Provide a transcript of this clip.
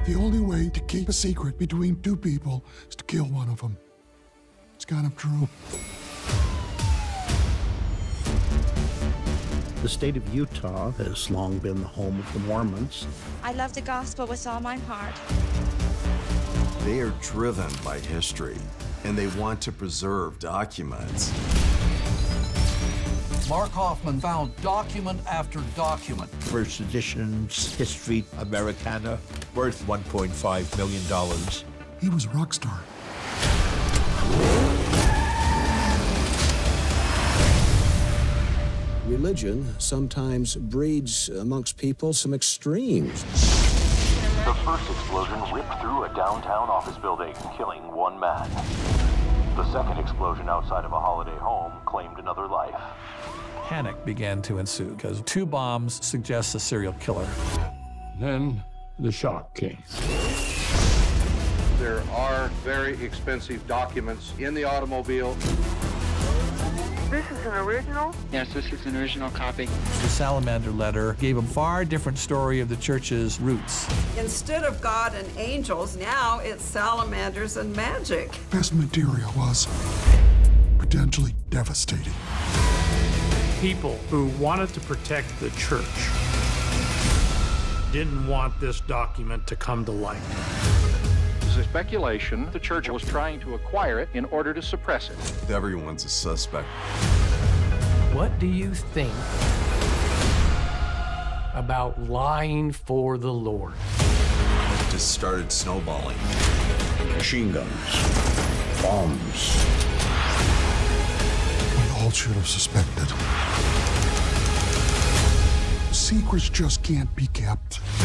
The only way to keep a secret between two people is to kill one of them. It's kind of true. The state of Utah has long been the home of the Mormons. I love the gospel with all my heart. They are driven by history, and they want to preserve documents. Mark Hoffman found document after document. First edition's History Americana, worth $1.5 million. He was a rock star. Religion sometimes breeds amongst people some extremes. The first explosion ripped through a downtown office building, killing one man. The second explosion outside of a holiday home claimed another life. Panic began to ensue because 2 bombs suggest a serial killer. Then the shock came. There are very expensive documents in the automobile. This is an original? Yes, this is an original copy. The Salamander letter gave a far different story of the church's roots. Instead of God and angels, now it's salamanders and magic. Best material was potentially devastating. People who wanted to protect the church didn't want this document to come to light. There's a speculation the church was trying to acquire it in order to suppress it. Everyone's a suspect. What do you think about lying for the Lord? It just started snowballing. Machine guns, bombs. We all should have suspected. Secrets just can't be kept.